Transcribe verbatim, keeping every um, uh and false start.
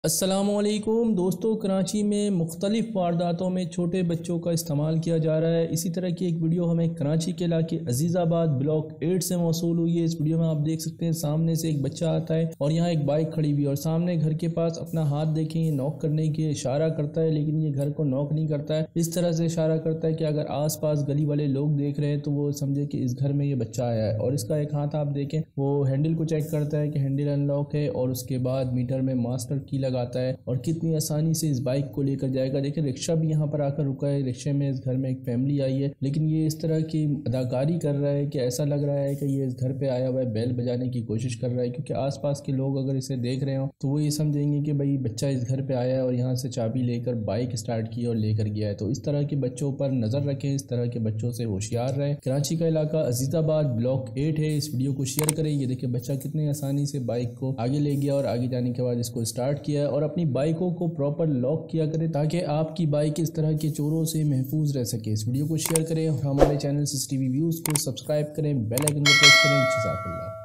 السلام علیکم دوستو، کراچی میں مختلف وارداتوں میں چھوٹے بچوں کا استعمال کیا جا رہا ہے۔ اسی طرح کی ایک ویڈیو ہمیں کراچی کے علاقے عزیز آباد بلاک ایٹ سے موصول ہوئی ہے۔ اس ویڈیو میں آپ دیکھ سکتے ہیں سامنے سے ایک بچہ آتا ہے اور یہاں ایک بائک کھڑی ہوئی ہے اور سامنے گھر کے پاس اپنا ہاتھ دیکھیں، یہ نوک کرنے کے اشارہ کرتا ہے، لیکن یہ گھر کو نوک نہیں کرتا ہے، اس طرح سے اشارہ کرتا ہے کہ اگر آس پاس گلی والے لوگ دیکھ رہے ہیں تو وہ سمجھے کہ اس گھر میں یہ بچہ آیا ہے۔ اور اس کا ایک ہاتھ آپ دیکھیں، وہ ہینڈل کو چیک کرتا ہے کہ ہینڈل ان لاک ہے، اور اس کے بعد میٹر میں ماسٹر کی لگاتا ہے اور کتنی آسانی سے اس بائک کو لے کر جائے گا۔ دیکھیں رکشہ بھی یہاں پر آ کر رکا ہے، رکشے میں اس گھر میں ایک فیملی آئی ہے، لیکن یہ اس طرح کی اداکاری کر رہا ہے کہ ایسا لگ رہا ہے کہ یہ اس گھر پہ آیا ہوا ہے، بیل بجانے کی کوشش کر رہا ہے، کیونکہ آس پاس کے لوگ اگر اسے دیکھ رہے ہوں تو وہ یہ سمجھیں گے کہ بھئی بچہ اس گھر پہ آیا ہے اور یہاں سے چابی لے کر بائک سٹارٹ کی اور لے کر گیا ہے۔ تو اس طرح کے بچوں پر نظر رکھیں، اس طرح کے بچوں سے ہوشیار رہیں۔ کراچی کا علاقہ عزیز آباد بلاک ایٹ ہے۔ اس ویڈیو کو شیئر کریں۔ یہ دیکھیں بچہ کتنے آسانی سے بائک کو آگے لے گیا اور آگے جانے کے بعد اس کو سٹارٹ کیا ہے، اور اپنی بائکوں کو پراپر لاک کیا کریں تاکہ آپ کی بائک اس طرح کے چوروں سے محفوظ رہ سکے۔ اس ویڈیو کو شیئر کریں اور ہمارے channel C C T V views کو سبسکرائب کریں، بیل آئیکن کو پریس کریں۔ جزاک اللہ۔